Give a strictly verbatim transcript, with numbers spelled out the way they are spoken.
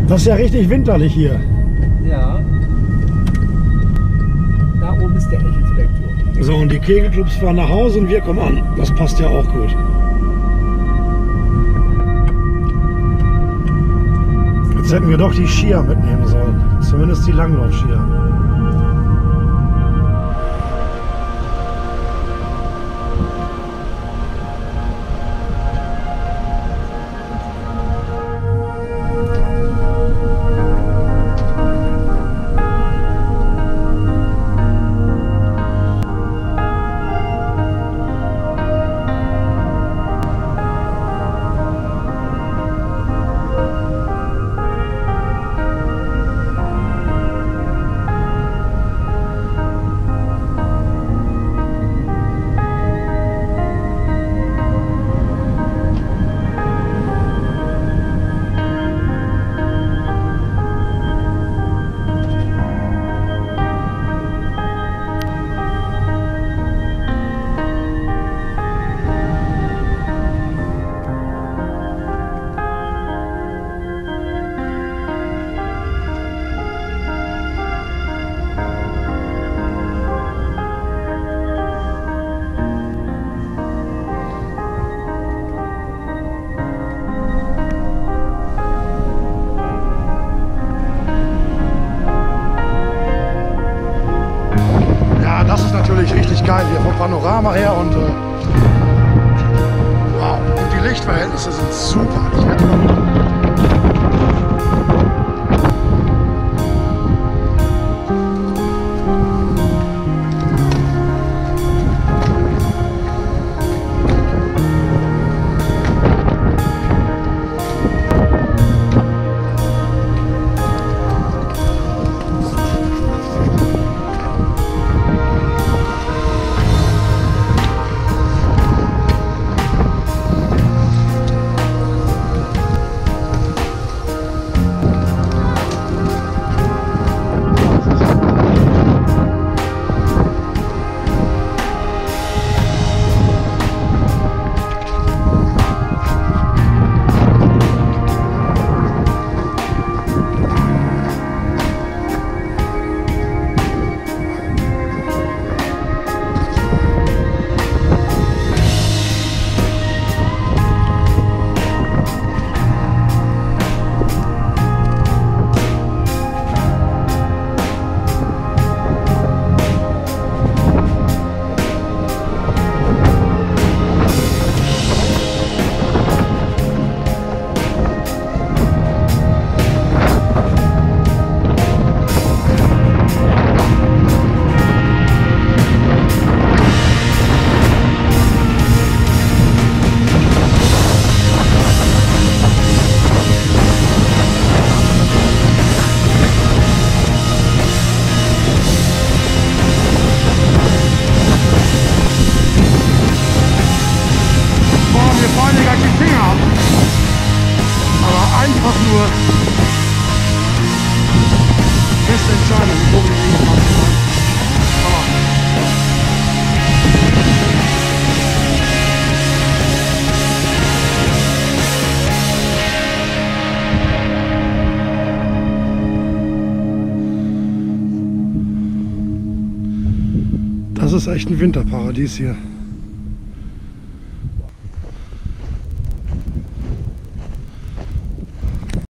Das ist ja richtig winterlich hier. Ja. Da oben ist der Eckelsbergturm. So, und die Kegelclubs fahren nach Hause und wir kommen an. Das passt ja auch gut. Jetzt hätten wir doch die Skier mitnehmen sollen. Zumindest die Langlaufskier. Richtig geil hier vom Panorama her und äh, wow, und die Lichtverhältnisse sind super. Ich werde mal einfach nur beste Entscheidung, wo wir hingefahren sind. Das ist echt ein Winterparadies hier.